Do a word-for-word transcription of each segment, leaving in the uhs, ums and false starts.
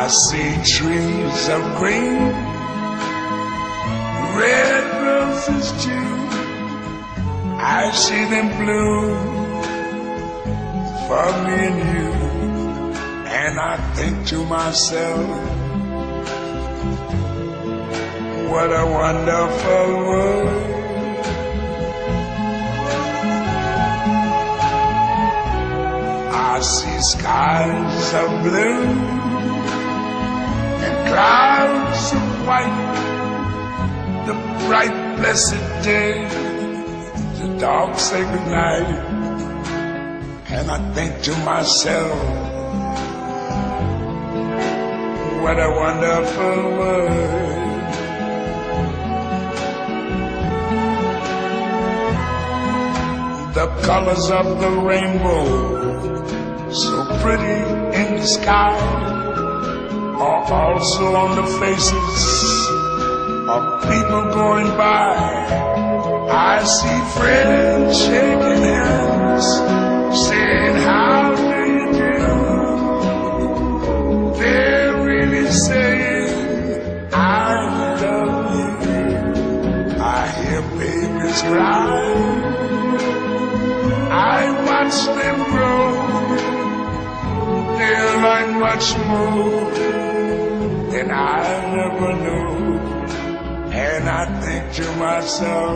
see trees of green, red roses too. I see them bloom for me and you. And I think to myself, what a wonderful world. I see skies of blue and clouds of white, the bright blessed day, the dark sacred night. And I think to myself, what a wonderful world. The colors of the rainbow, so pretty in the sky, are also on the faces of people going by. I see friends shaking hands, saying, how do you do? They're really saying, I love you. I hear babies cry, I watch them grow. They're like much more than I never knew. And I think to myself,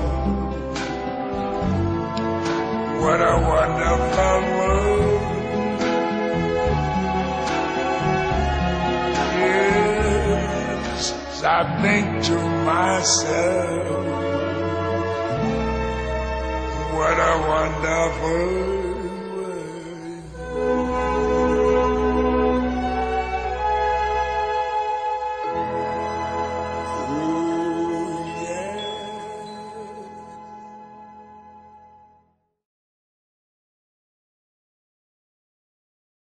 what a wonderful world. Yes, I think to myself, what a wonderful world.